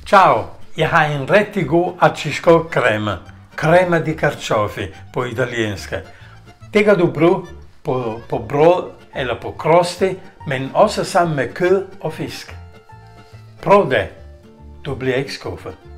Ciao, jeg har en rigtig god artiskok crema. Crema di carciofi på italiensk. Det kan du bruge på brød eller på kruste, men også sammen med kød og fisk. Prøv det. Du bliver ikke skuffet.